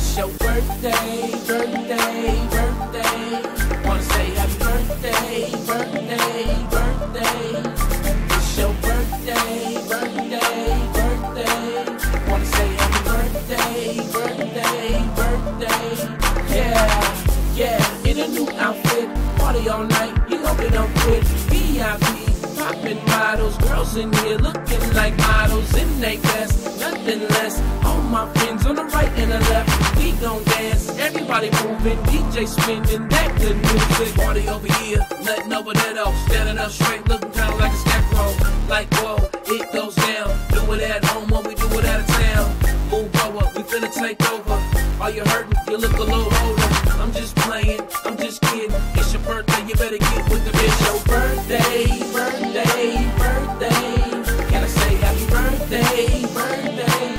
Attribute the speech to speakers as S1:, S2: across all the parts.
S1: It's your birthday, birthday, birthday. Wanna say happy birthday, birthday, birthday. It's your birthday, birthday, birthday. Wanna say happy birthday, birthday, birthday. Yeah, in a new outfit, party all night, you know they don't quit. VIP, poppin' models, girls in here looking like models in they best, nothing less. All my friends on the right and the left, we gon' dance, everybody moving, DJ spinning that good music. Party over here, nothing over there though, standing up straight, looking kinda like a scarecrow. Like whoa, it goes down, do it at home when we do it out of town. Move over, we finna take over. Are you hurting? You look a little older. I'm just playing, I'm just kidding. It's your birthday, you better get with the bitch. It's your birthday, birthday, birthday. Can I say happy birthday, birthday,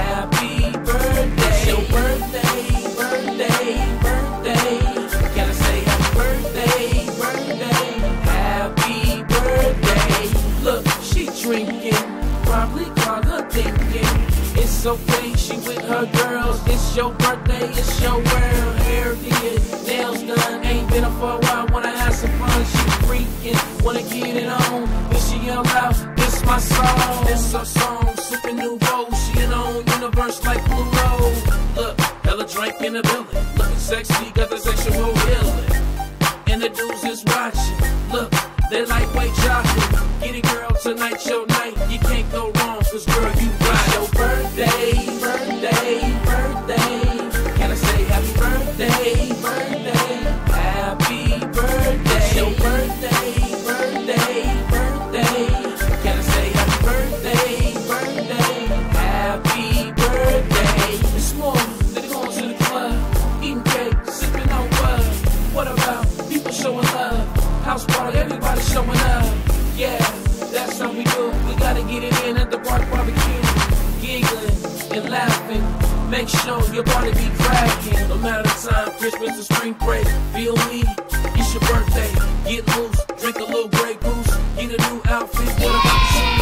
S1: happy birthday? It's your birthday, birthday, birthday. Can I say happy birthday, birthday, happy birthday? Look, she drinking, probably caught her thinking. It's okay, she with her girls. It's your birthday, it's your world. Hair did, nails done. Ain't been up for a while, wanna have some fun. She freaking, wanna get it on. Then she yell out, this my song. This her song, super nouveau. She in her own universe like Blue Rose. Look, hella drink in the building. Looking sexy, got the sexual healing. And the dudes is watching. Look, they lightweight jogging. Get it, girl, tonight's your night. You can't go wrong, cause girl, you right. It's your birthday, birthday, birthday. Can I say happy birthday, birthday, happy birthday? It's your birthday, birthday, birthday. Can I say happy birthday, birthday, happy birthday? It's more than going to the club, eating cake, sipping on bud. What about people showing love? House party, everybody showing up. Yeah, that's how we do. We gotta get it in at the park barbecue, giggling and laughing. Make sure your body be cracking. No matter the time, Christmas or spring break. Feel me? It's your birthday. Get loose, drink a little Grey Goose, get a new outfit. What about you?